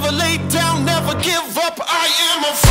never lay down, never give up. I am a